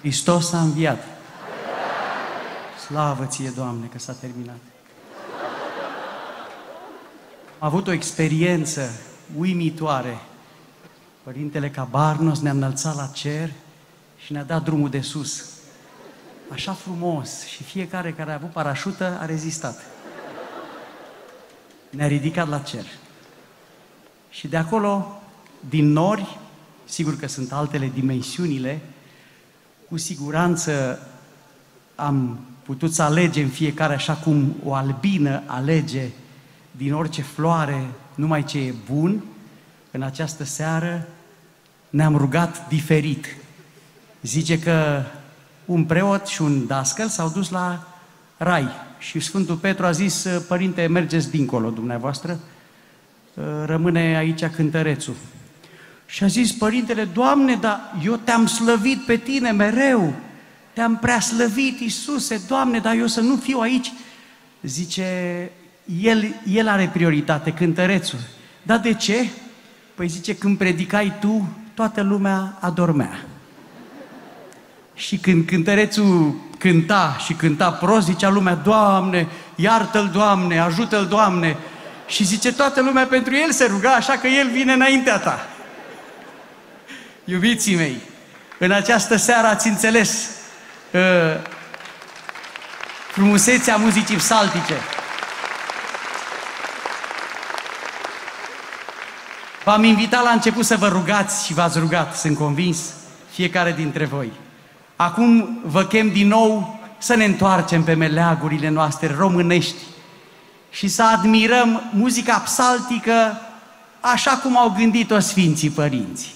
Hristos a înviat. Slavă ție, Doamne, că s-a terminat. Am avut o experiență uimitoare. Părintele Cabarnos ne-a înălțat la cer și ne-a dat drumul de sus. Așa frumos. Și fiecare care a avut parașută a rezistat. Ne-a ridicat la cer. Și de acolo, din nori, sigur că sunt altele dimensiunile, cu siguranță am putut să alegem fiecare așa cum o albină alege din orice floare numai ce e bun. În această seară ne-am rugat diferit. Zice că un preot și un dascăl s-au dus la rai și Sfântul Petru a zis: părinte, mergeți dincolo dumneavoastră, rămâne aici cântărețul. Și a zis părintele: Doamne, dar eu te-am slăvit pe tine mereu, te-am prea slăvit, Iisuse, Doamne, dar eu să nu fiu aici. Zice, el are prioritate, cântărețul. Dar de ce? Păi zice, când predicai tu, toată lumea adormea. Și când cântărețul cânta și cânta prost, zicea lumea: Doamne, iartă-l, Doamne, ajută-l, Doamne. Și zice, toată lumea pentru el se ruga, așa că el vine înaintea ta. Iubiții mei, în această seară ați înțeles frumusețea muzicii psaltice. V-am invitat la început să vă rugați și v-ați rugat, sunt convins, fiecare dintre voi. Acum vă chem din nou să ne întoarcem pe meleagurile noastre românești și să admirăm muzica psaltică așa cum au gândit-o Sfinții Părinți.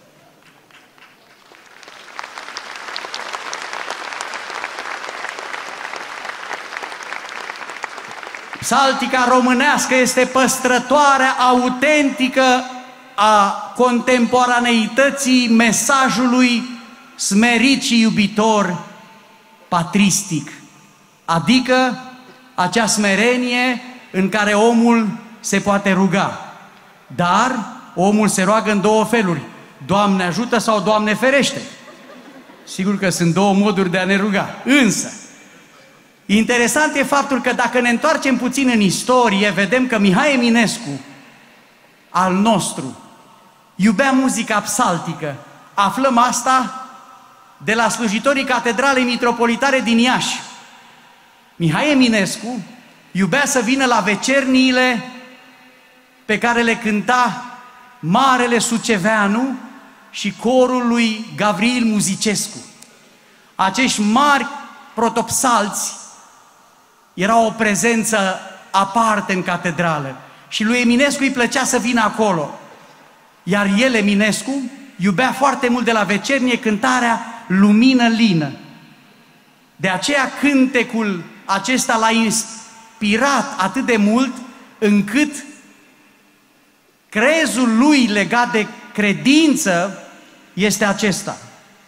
Psaltica românească este păstrătoarea autentică a contemporaneității mesajului smerit și iubitor patristic, adică acea smerenie în care omul se poate ruga. Dar omul se roagă în două feluri: Doamne ajută sau Doamne ferește. Sigur că sunt două moduri de a ne ruga. Însă, interesant e faptul că dacă ne întoarcem puțin în istorie, vedem că Mihai Eminescu, al nostru, iubea muzica psaltică. Aflăm asta de la slujitorii Catedralei Mitropolitane din Iași. Mihai Eminescu iubea să vină la vecerniile pe care le cânta Marele Suceveanu și corul lui Gavril Muzicescu. Acești mari protopsalți erau o prezență aparte în catedrală și lui Eminescu îi plăcea să vină acolo. Iar el, Eminescu, iubea foarte mult de la vecernie cântarea Lumină lină. De aceea cântecul acesta l-a inspirat atât de mult încât crezul lui legat de credință este acesta: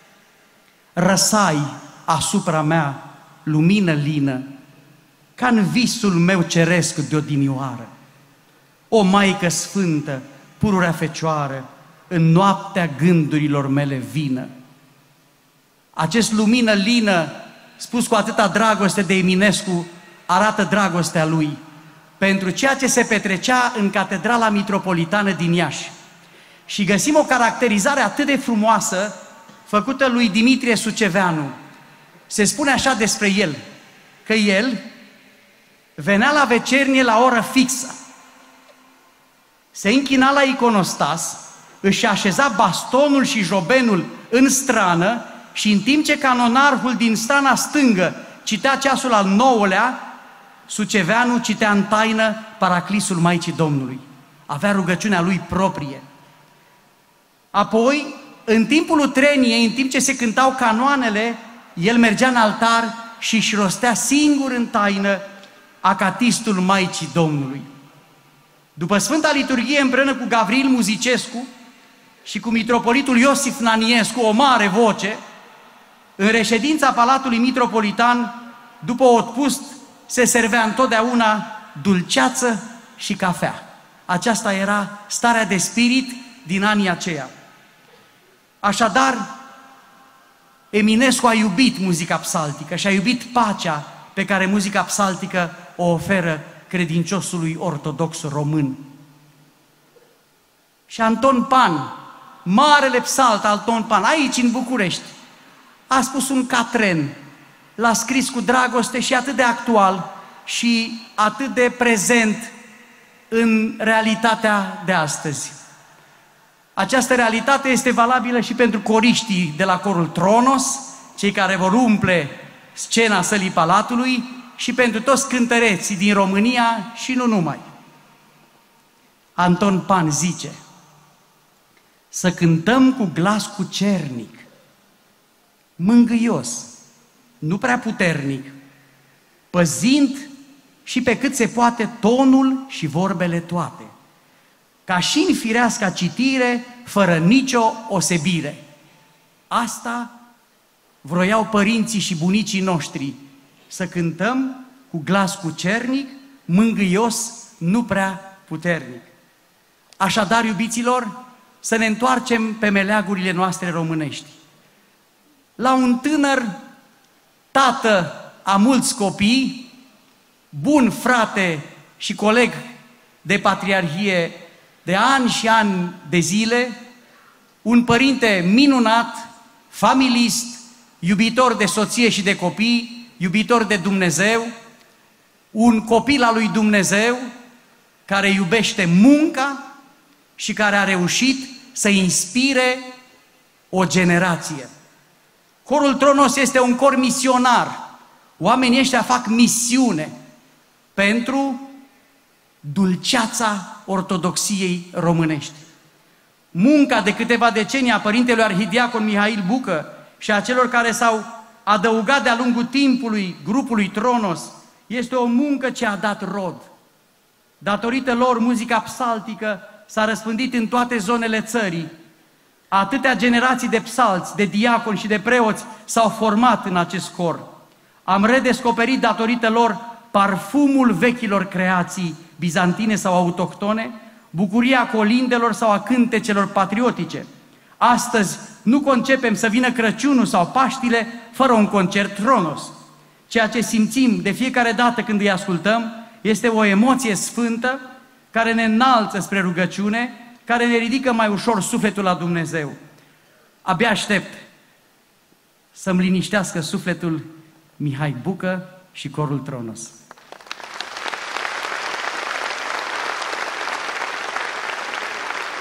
răsai asupra mea lumină lină, ca în visul meu ceresc de odinioară. O Maică Sfântă, pururea Fecioară, în noaptea gândurilor mele vină. Acest lumină lină, spus cu atâta dragoste de Eminescu, arată dragostea lui pentru ceea ce se petrecea în Catedrala Mitropolitană din Iași. Și găsim o caracterizare atât de frumoasă făcută lui Dimitrie Suceveanu. Se spune așa despre el, că el venea la vecernie la oră fixă, se închina la iconostas, își așeza bastonul și jobenul în strană și în timp ce canonarhul din strana stângă citea ceasul al 9-lea, Suceveanu citea în taină Paraclisul Maicii Domnului. Avea rugăciunea lui proprie. Apoi, în timpul utreniei, în timp ce se cântau canoanele, el mergea în altar și își rostea singur în taină acatistul Maicii Domnului. După Sfânta Liturghie, împreună cu Gavril Muzicescu și cu mitropolitul Iosif Naniescu, o mare voce, în reședința Palatului Mitropolitan, după otpust, se servea întotdeauna dulceață și cafea. Aceasta era starea de spirit din anii aceia. Așadar, Eminescu a iubit muzica psaltică și a iubit pacea pe care muzica psaltică o oferă credinciosului ortodox român. Și Anton Pan, marele psalt Anton Pan, aici în București, a spus un catren, l-a scris cu dragoste și atât de actual și atât de prezent în realitatea de astăzi. Această realitate este valabilă și pentru coriștii de la corul Tronos, cei care vor umple scena sălii Palatului, și pentru toți cântăreții din România și nu numai. Anton Pan zice: să cântăm cu glas cucernic, mângâios, nu prea puternic, păzind și pe cât se poate tonul și vorbele toate, ca și în fireasca citire, fără nicio osebire. Asta vroiau părinții și bunicii noștri, să cântăm cu glas cucernic, mângâios, nu prea puternic. Așadar, iubiților, să ne întoarcem pe meleagurile noastre românești. La un tânăr, tată a mulți copii, bun frate și coleg de patriarhie de ani și ani de zile, un părinte minunat, familist, iubitor de soție și de copii, iubitor de Dumnezeu, un copil al lui Dumnezeu care iubește munca și care a reușit să inspire o generație. Corul Tronos este un cor misionar. Oamenii ăștia fac misiune pentru dulceața ortodoxiei românești. Munca de câteva decenii a părintelui arhidiacon Mihail Bucă și a celor care s-au adăugat de-a lungul timpului grupului Tronos este o muncă ce a dat rod. Datorită lor, muzica psaltică s-a răspândit în toate zonele țării. Atâtea generații de psalți, de diaconi și de preoți s-au format în acest cor. Am redescoperit datorită lor parfumul vechilor creații bizantine sau autohtone, bucuria colindelor sau a cântecelor patriotice. Astăzi nu concepem să vină Crăciunul sau Paștile fără un concert Tronos. Ceea ce simțim de fiecare dată când îi ascultăm este o emoție sfântă care ne înalță spre rugăciune, care ne ridică mai ușor sufletul la Dumnezeu. Abia aștept să-mi liniștească sufletul Mihai Bucă și corul Tronos.